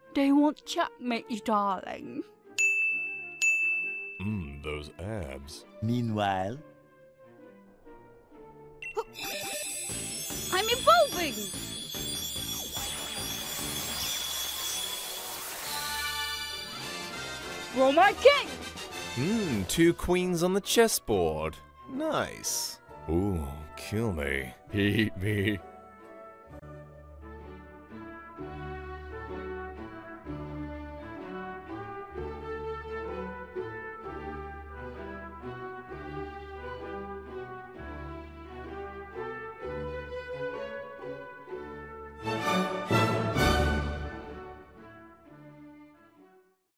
They won't checkmate you, darling. Those abs. Meanwhile, I'm evolving! Roll my king! 2 queens on the chessboard. Nice. Ooh, kill me. Eat me.